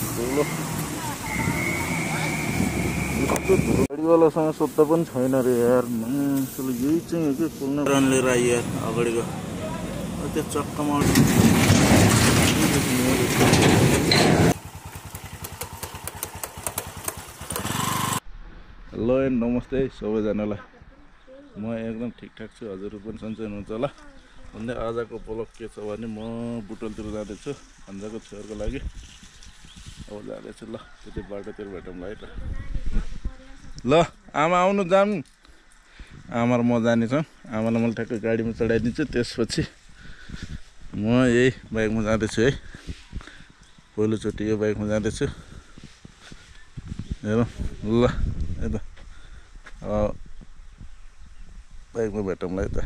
ठुलो यस्तो गाडीवालासँग सोध्दा पनि छैन रे यार। यही चाहिँ हो कि कुल्न रन लिएर आइयो यार अगाडिको त्यो चक्कामा। हेलो एन्ड नमस्ते सबैजनालाई। म एकदम ठिकठाक छु, हजुरहरू पनि सन्चै हुनुहुन्छ होला। भन्दै आजको ब्लग के छ भने म बुटोलतिर जाँदैछु भन्जाको छेउको लागि। अब जाँदैछु ल, त्यति बाटोतिर भेटौँला है त। ल आमा आउनु जाऊँ। आमा र म जानेछौँ। आमालाई मैले ठ्याक्कै गाडीमा चढाइदिन्छु, त्यसपछि म यही बाइकमा जाँदैछु है। पहिलोचोटि यो बाइकमा जाँदैछु। हेरौँ ल है त, बाइकमा भेटौँला है त।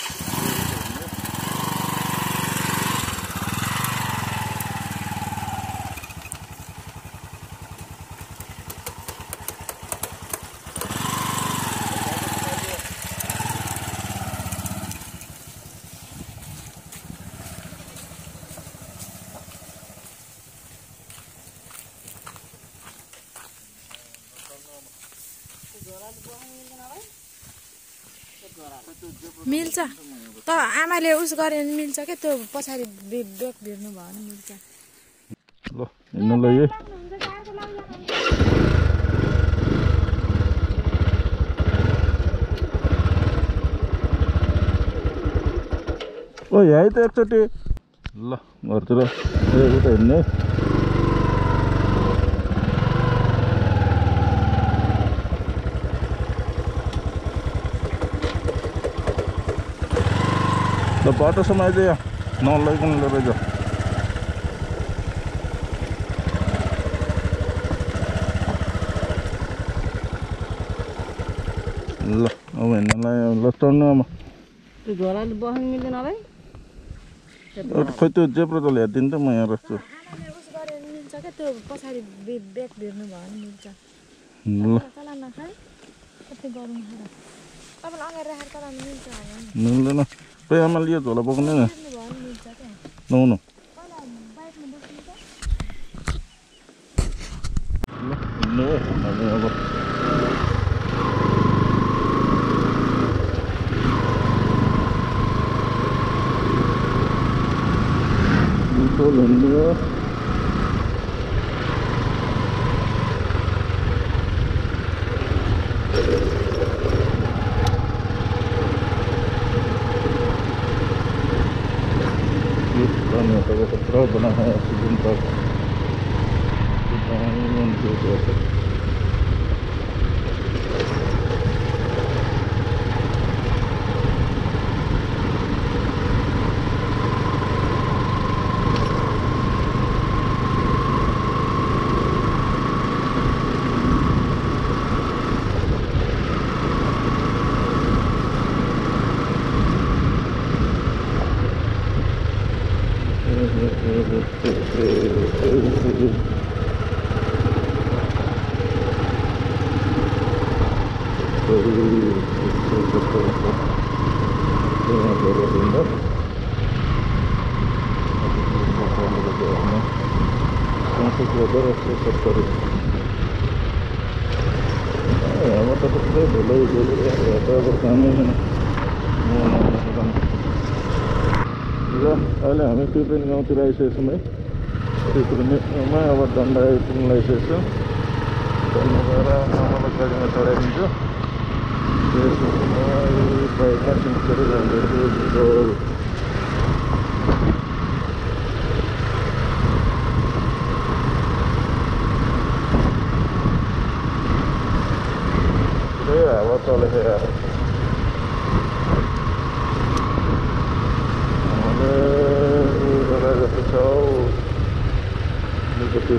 मिल्छ त आमाले उस गरे भने मिल्छ क्या, त्यो पछाडि ब्रेक भिर्नु भयो भने मिल्छ। ल हिँड्नु ल है। ओ यही त एकचोटि ल घरतिर उता हिँड्ने। ल बाटोसम्म आइज यहाँ नलैकन लिएर जाऊ। ल अब हिँड्नलाई ल चढ्नु आमा। त्यो झोलाले बस्नु मिल्दैन है। खै त्यो जेब्रो त ल्याइदिनु त, म यहाँ राख्छु। आमाले उस गरे भने मिल्छ क्या, त्यो पछाडि ब्रेक भिर्नु भयो भने मिल्छ। ल चलाउन खै कति गरौँ खै र, तपाईँले अगाडि राखेर चलाउनु मिल्छ होला नि। मिल्दैन खै आमाले यो झोला बोक्ने न। भिर्नु भयो भने मिल्छ क्या। नहुनु पहिला बाइकमा बस्नु त। ल हिँड्नु हो हामी अब। बुटोल हिँड्नु हो। कचरा बना है ऑक्सीजन का। अहिले हामी त्रिवेणी गाउँतिर आइसकेछौँ है। त्रिवेणीमा अब डन्डा आइपुग्नु लागिसकेको छु। डन्डा गएर आमालाई गाडीमा चढाइदिन्छु। त्यसपछि म बाइकमा सिमखेर जाँदैछु। हावा चलेको यार। जस्तो छ अलिकति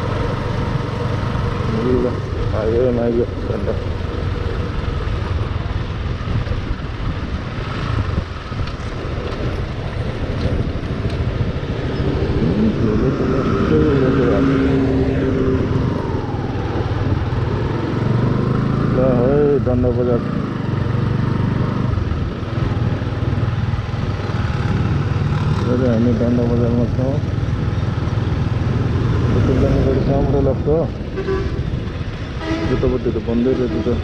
आयो डन्ड बजार हामी डन्ड बजारमा छौँ गाडी कहाँबाट लाग्छ त्यतापट्टि त बन्दै रहेछ त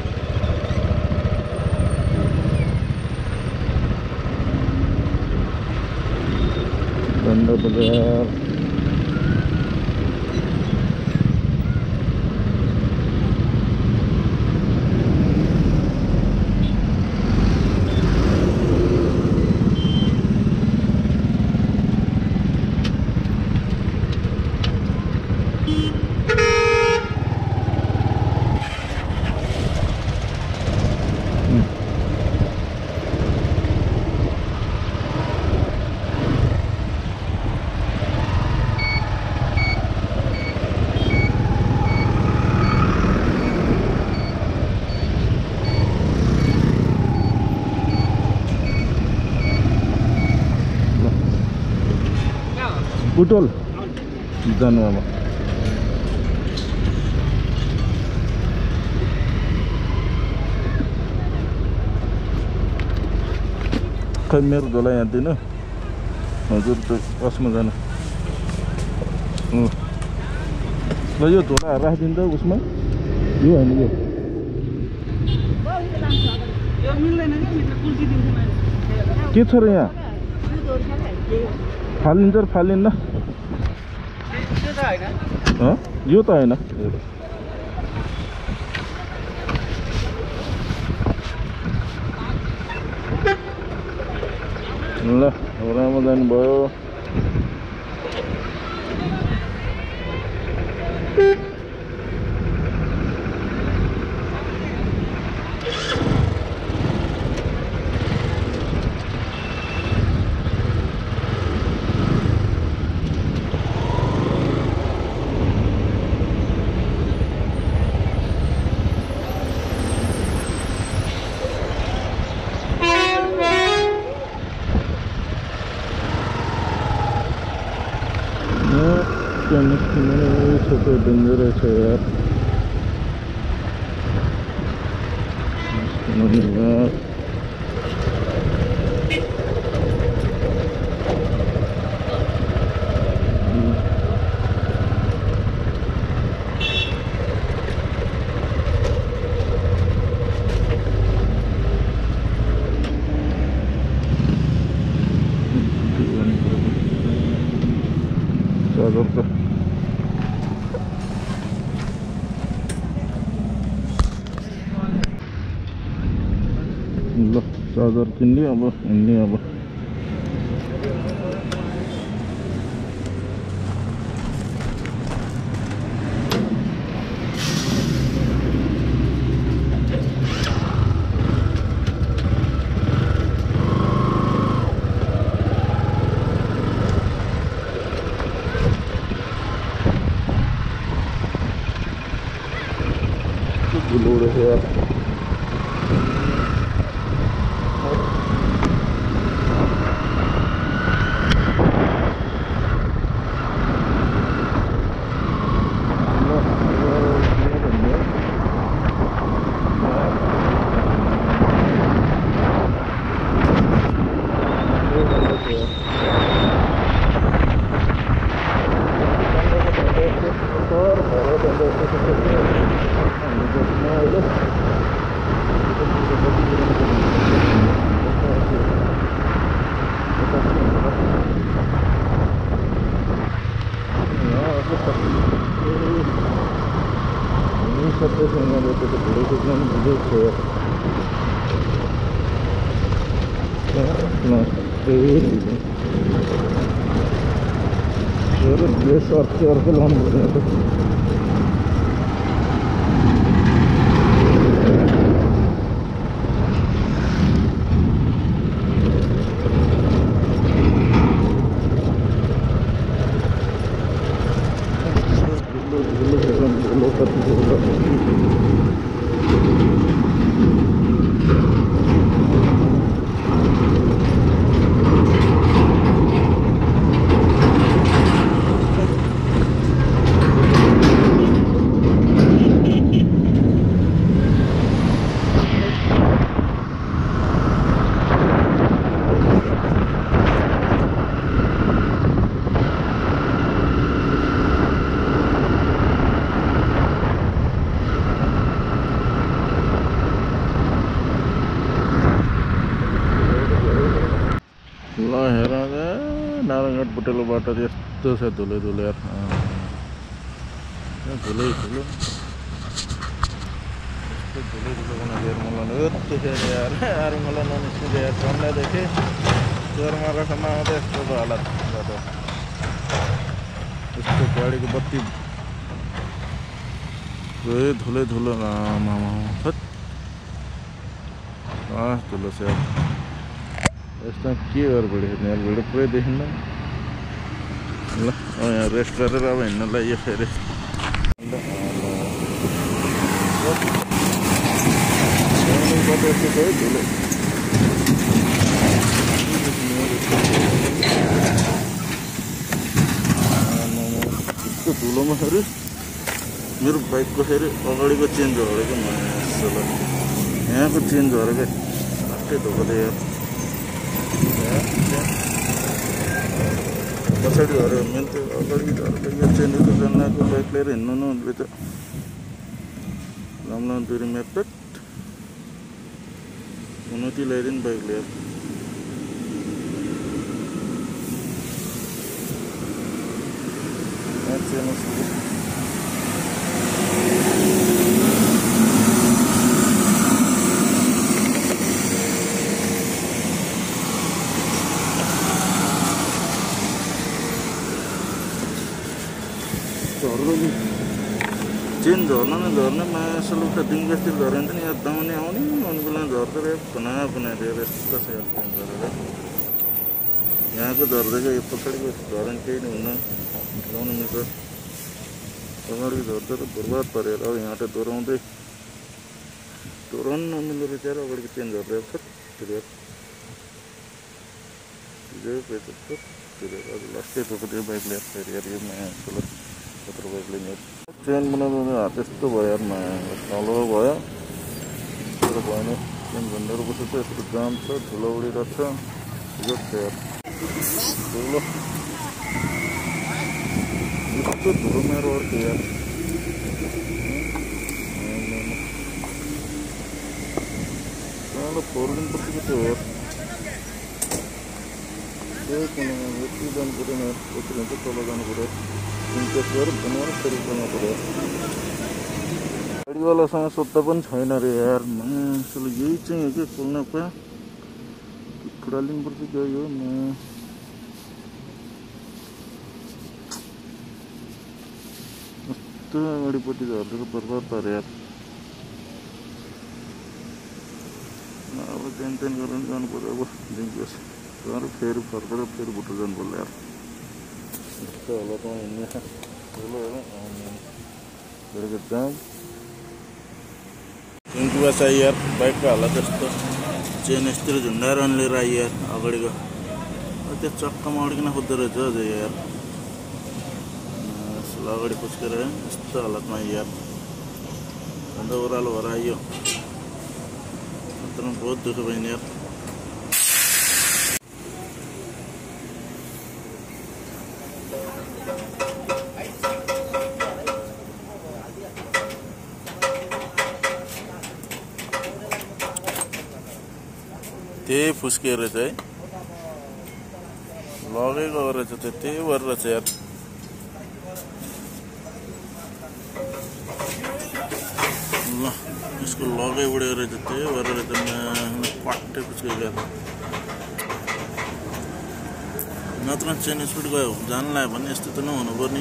डन्ड बजार बुटोल जानु अब खै मेरो झोला यहाँ दिनु हजुर त कसमा जानु ल यो झोला राखिदिन्छ उसमा यो होइन के छ र यहाँ फालिन्छ र फालिन्न यो त होइन ल राम्रो जानुभयो छोटो डेन्जर छ यार ल चार्जर किन्ने अब हिँड्ने अब धुलो रहेछ यार अर्को लाउनु ल हेर नारायणघाट बुटेलो बाटो यस्तो छ धुलै धुलो यार धुलै धुलो यस्तो धुलै धुलो बनाएको यार मलाई यतिखेर यार अरे मलाई ननिस्किँदै यार चन्दादेखि चोरमारासम्म आउँदा यस्तो भयो हालत बाटो यस्तो गाडीको बत्ती धुलै धुलो आमा धुलो छ यार यसमा के गरेर भिडियो खिच्ने यार भिडियो पुरै देखिन्न ल यहाँ रेस्ट गरेर अब हिँड्न लाग्यो फेरि धुलो यस्तो धुलोमा फेरि मेरो बाइकको फेरि अगाडिको चेन्ज गरेको मासला यहाँको चेन्ज गरेको फास्टै धोको दियो पछाडि हऱ्यो मेरो त अगाडि झरेको यो चेन्जको जन्नाको बाइक लिएर हिँड्नु नहुँदै त लामो दुरी मेथड उन्नति ल्याइदिनु बाइक लिएर चेन झर्न नै झर्ने मासु लुक्का दिन जस्तै झऱ्यो भने नि यहाँ दाउने आउने अनि बेला झर्दो रहेछ बनाएर यस्तो छ यार चेन झरेर यहाँको झर्दैको यो पछाडिको झर्यो भने केही हुन्न लाउनु मिल्छ अगाडि झर्दा त बर्बाद परेर अब यहाँ त दोहोऱ्याउनु नमिल्दो रहेछ यार अगाडिको चेन झर्दै अब लास्टै भएको त्यो बाइक लिएर फेरि यार यो मासु कत्रो बाइक लिने चेन बनाउँदा हात यस्तो भयो यार तल भयो यस्तो भएन चेन झन्डाहरू बसेको छ यस्तो जाम छ धुलो उडिरहेको छ ठिकै छ यार धुलो यस्तो धुलो मेरो अर्को यार फोर दिन पछिको थियो यार त्यही कुनामा यति जानु पऱ्यो यार कसरी हुन्छ तल जानु पऱ्यो इन्केस गरेर बनाएर फेरि जानु पऱ्यो गाडीवालासँग सोद्धा पनि छैन अरे यार मान्छेले यही चाहिँ हो कि खोल्न पायो खुट्टा लिनुपर्छ क्या यो यस्तो अगाडिपट्टि झर्दैको बर्बाद पाऱ्यो यार अब त्यहाँ गरेर जानु पऱ्यो अब दिनकेस गएर फेरि फर्केर फेरि भुटो जानु पर्ला यार यस्तो हालतमा हिँड्ने ठुलो हेरेको जाम ट्वेन्टी बस आयो यार बाइकको हालत यस्तो चेन यस्तरी झुन्डाएर अनि लिएर आयो यार अगाडिको त्यो चक्कामा अड्किन खोज्दो रहेछ अझै यार अगाडि पुस्केर यस्तो हालतमा आयो यार अन्त ओह्रालो भएर आयो तर बहुत दुःख भयो नि यार त्यही फुस्किएर चाहिँ लगेको रहेछ त्यही भएर रहेछ यार ल यसको लगै उडेको रहेछ त्यही भएर रहेछ पट्टै फुस्केको यार नत्र चेन स्पिड गयो जान लाग्यो भने यस्तो त नहुनु पर्ने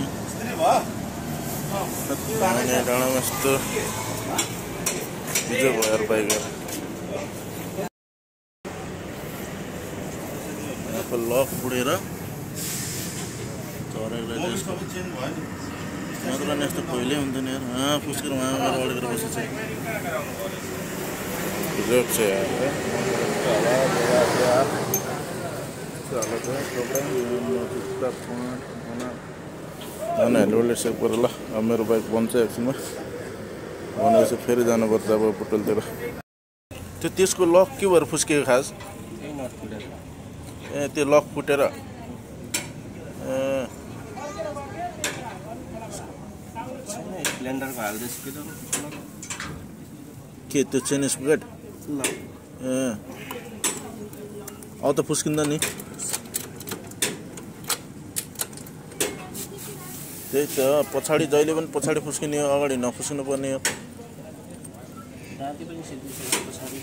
डाँडामा यस्तो हिजो भयो यार बाइक लक उडेर झरेर नत्र यस्तो पहिल्यै हुन्थ्यो नि यार फुस्केर उहाँ अडेर बसेछ हेलमेट सेक पऱ्यो ल अब मेरो बाइक बन्छ एकछिनमा भनेपछि फेरि जानुपर्छ अब पुटलतिर त्यो त्यसको लक के भएर फुस्केको खास ए त्यो लक फुटेर के त्यो चेन स्पिड ए अब त फुस्किँदा नि त्यही त पछाडि जहिले पनि पछाडि फुस्किने हो अगाडि नफुस्किनु पर्ने हो राति पनि सिद्धिसक्यो पछाडि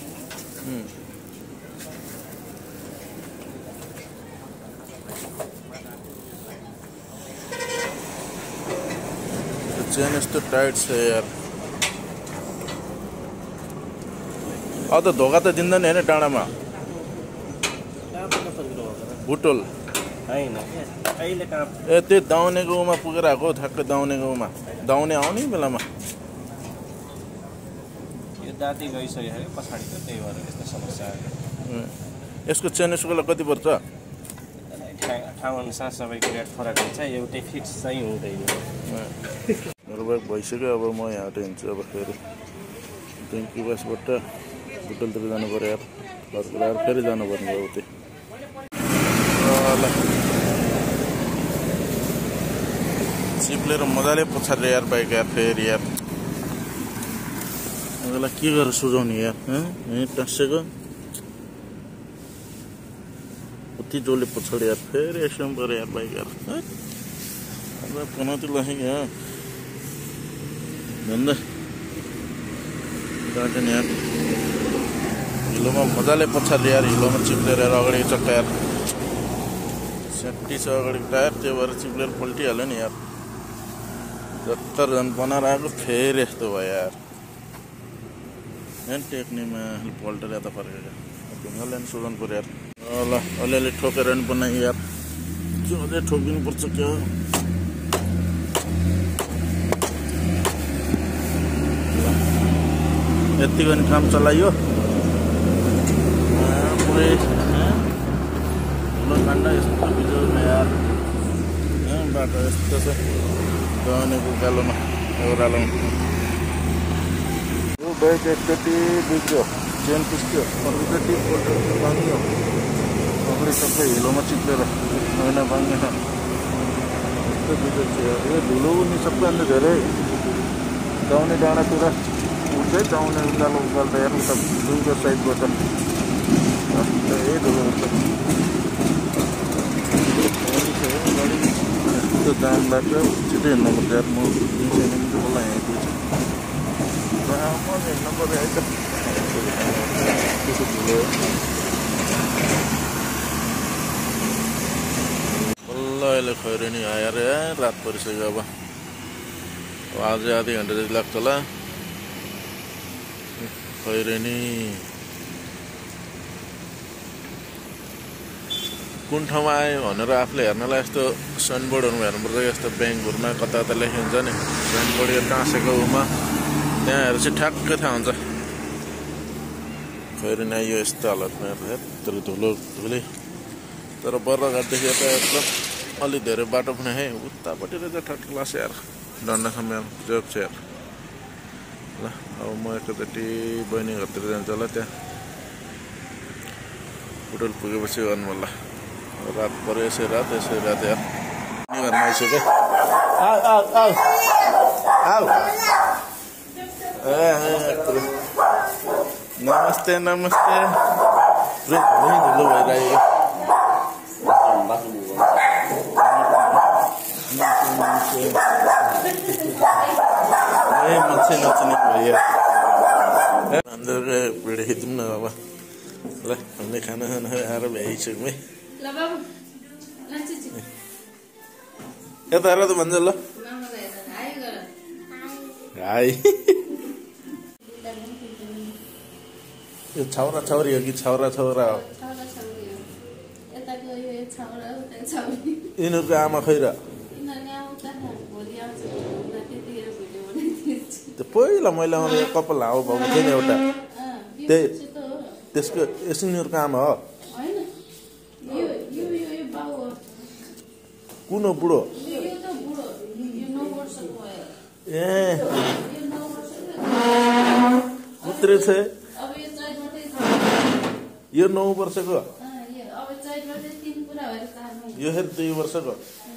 चेन यस्तो टाइट छ यार त धोका त दिँदैन होइन डाँडामा बुटोल होइन अहिले कहाँ ए त्यो दाउने गाउँमा पुगेर आएको ठ्याक्कै दाउने गाउँमा दाउने आउने बेलामा यो दाँती गइसक्यो अरे पछाडि त त्यही भएर यस्तो समस्या आयो यसको चेन यसको बेला कति पर्छ ठाउँ अनुसार सबैको रेट फरक हुन्छ एउटै फिक्स चाहिँ हुँदैन मेरो बाइक भइसक्यो अब म यहाँबाट हिँड्छु अब फेरि ट्याङ्की बसबाट बुटोलतिर जानु पऱ्यो यार घरको आएर फेरि जानुपर्ने भयो उतै ल चिप्लेर मजाले पछाडि यार बाइक यार फेरि यार यसलाई के गरेर सुझाउने यार टाँसेको उति जोडले पछाडि यार फेरि एक्सिडेन्ट पऱ्यो यार बाइक यार पनौती लगेको यहाँ भन्दा गाडी यार हिलोमा मजाले पछाडि यार हिलोमा चिप्लेर यार अगाडि चक्का यार सेफ्टी छ अगाडिको टायर त्यो भएर चिप्लेर पल्टिहाल्यो नि यार 70 जन बनाएर आएको फेरि यस्तो भयो यार टेक्नीमा पल्टेर यता फर्केको ढुङ्गाले पनि सुधाउनु पऱ्यो यार ल अलिअलि ठोकेर पनि बनायो यार त्यो अझै ठोकिनुपर्छ क्या यति पनि काम चलाइयो पुरै काण्ड यस्तो बिजोमा यार बाटो यस्तो छ दाउनेको कालोमा ओह्रालोमा यो बाइक एकचोटि बिग्रियो चेन पुस्क्यो अर्कोचोटि भाङ्यो अगाडि सबै हिलोमा चिप्लेर मैना भाङ्गेन यस्तो बिजो छ यो धुलो नि सबैभन्दा धेरै दाउने डाँडातिर उठ्दै दाउने उकाल्दा हेर्नु त दुईको साइडबाट यस्तै धुलो हुन्छ यस्तो जाम लाग्छ छिटो हिँड्नुपर्छ यार म 3 सेकेन्ड होला यहीँतिर हिँड्नु पऱ्यो है त त्यसो धुलो बल्ल अहिले खैरेनी आएर रात परिसक्यो अब अझै आधी घन्टा जति लाग्छ होला खैरेनी कुन ठाउँमा आयो भनेर आफूले हेर्नलाई यस्तो साइनबोर्डहरूमा हेर्नुपर्छ यस्तो ब्याङ्कहरूमा कता कता लेखेको हुन्छ नि साइनबोर्ड यो टाँसेको उमा त्यहाँ हेरेर चाहिँ ठ्याक्कै थाहा हुन्छ खैरेनी आयो यस्तो हालतमा यत्रो धुलो धुलै तर बर्राघाटदेखि यता एकदम अलिक धेरै बाटो पनि है उतापट्टि रहेछ ठट्ट क्लास यार डन्डासम्म जोक छ यार ल अब म एकचोटि बहिनी घरतिर जान्छु होला त्यहाँ बुटोल पुगेपछि गर्नु होला रात पऱ्यो यसै रात यार घरमा आइसक्यो नमस्ते नमस्ते धुलो भइरहेको नच्ने भइयो अंदर भिडियो खिच्यौँ न अब ल हामीले खाना आएर भ्याइसक्यौँ है यता हेर त भन्छ ल हाई यो छाउरा छाउरी हो कि छाउरा छाउरा हो यिनीहरूको आमा खै र त्यो पहिला मैले आउने कपाल हावा भएको थियो नि एउटा त्यही त्यसको यिनीहरूको आमा हो कुन हो बुढो ए पुत्रै छ यो 9 वर्षको यो हेर 2 वर्षको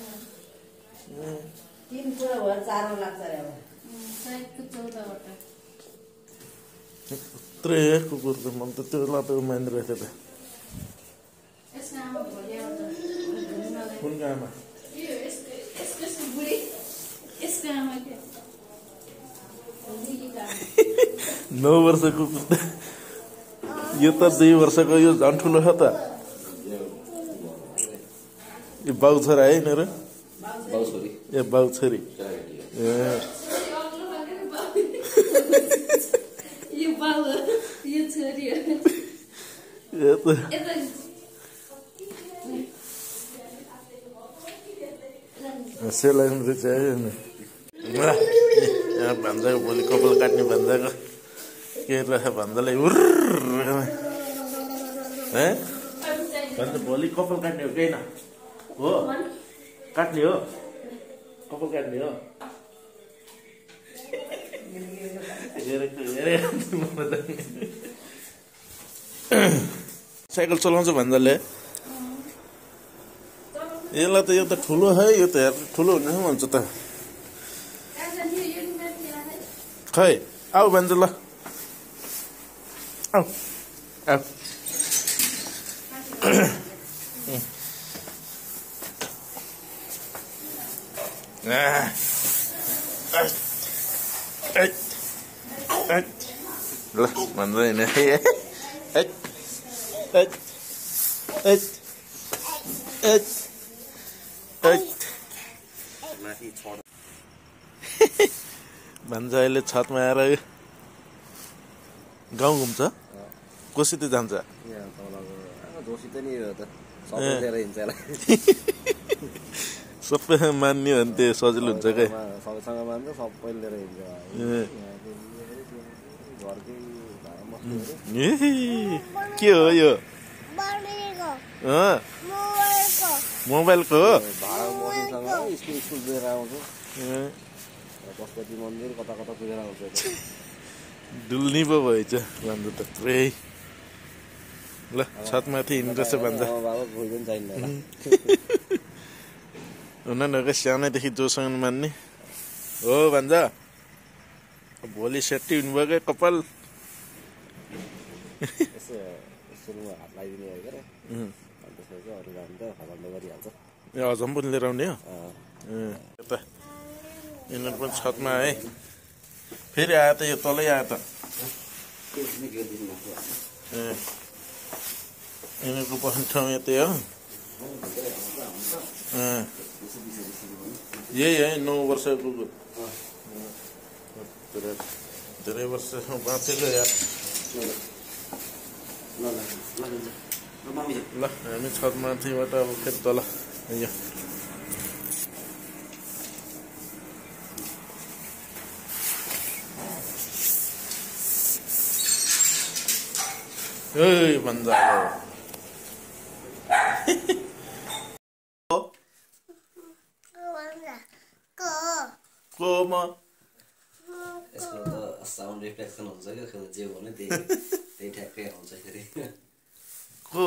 पुत्रै कुकुरको मन त त्यो लातो माइन रहेछ त कुन आमा 9 वर्षको कुत्ता यो त 2 वर्षको यो झन् ठुलो छ त यो बाउ छोरा है यिनीहरू ए बाउ छोरी सेलाई चाहिँ यहाँ भन्दाको भोलि कपाल काट्ने भन्दाको के रहेछ भन्दालाई भन्दा भोलि कपाल काट्ने हो केही न हो काट्ने हो कपाल काट्ने हो साइकल चलाउँछ भन्दाले यसलाई त यो त ठुलो है यो त हेर ठुलो हुन्छ भन्छ त खै आऊ भन्छ ल आऊ आऊ ल भन्दैन भन्छ अहिले छतमा आएर गाउँ घुम्छ कोसित जान्छ सबै मान्यो भने त्यो सजिलो हुन्छ क्या के हो यो मोबाइलको हो पशुपति मन्दिर कता कता पुगेर आउँछ डुल्नी पो भएछ भन्दा त पुरै ल छतमाथि हिँड्दैछ भन्छ उनीहरूको सानैदेखि जोसँग मान्ने हो भन्छ भोलि सेट्टी हुनुभयो क्या कपाल ए हजम पनि लिएर आउने हो यता यिनीहरू पनि छतमा आए फेरि आयो त यो तलै आयो त यिनीहरूको बस्ने ठाउँ यतै हो यही है 9 वर्षको धेरै वर्षसम्म बाँचेको यार ल हामी छतमाथिबाट अब फेरि तल ए भन्दा को म यसको त साउन्ड रिफ्लेक्सन हुन्छ क्या जे भने त्यही ठ्याक्कै आउँछ फेरि को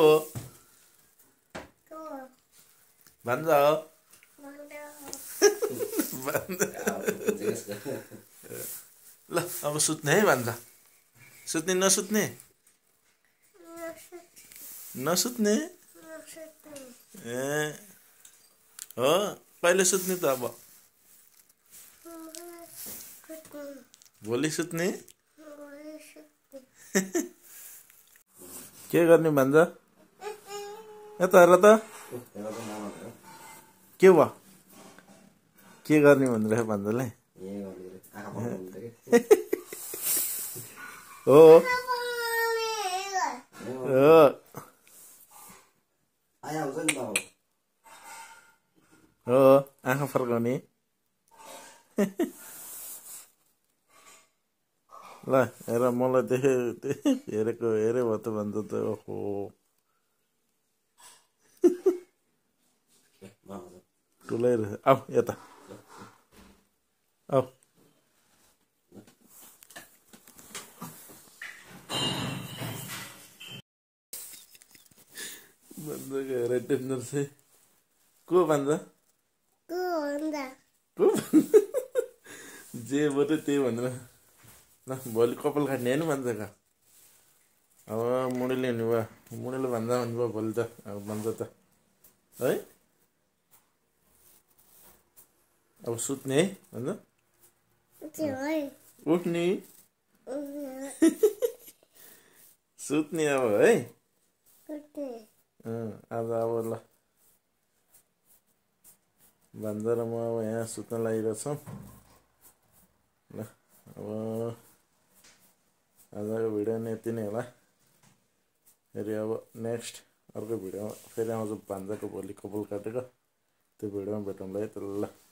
भन्दा हो ल अब सुत्ने है भन्छ सुत्ने नसुत्ने नसुत्ने ए हो कहिले सुत्ने त अब भोलि सुत्ने के गर्ने भन्छ यता हेर त के भयो के गर्ने भनिरहेको भन्दालाई हो हो आँखा फर्काउने ल हेर मलाई देखे हेरेको हेरे भयो त भन्छ त ओहो ठुलै रहेछ आऊ यता आऊ भन्छ हेर डेन्जर चाहिँ को भन्छ जे बोल्यो त्यही भनेर ल भोलि कपाल काट्ने होइन भन्छ का अब मुडीले हुने भयो मुडीले भन्दा भन्नुभयो भोलि त अब भन्छ त है अब सुत्ने है भन्छ उठ्ने सुत्ने अब है आज अब ल भान्जा र म अब यहाँ सुत्न लागिरहेछौँ ल अब आजको भिडियो नै यति नै होला फेरि अब नेक्स्ट अर्को भिडियोमा फेरि आउँछ भान्जाको भोलि कपाल काटेको त्यो भिडियोमा भेटौँला है त ल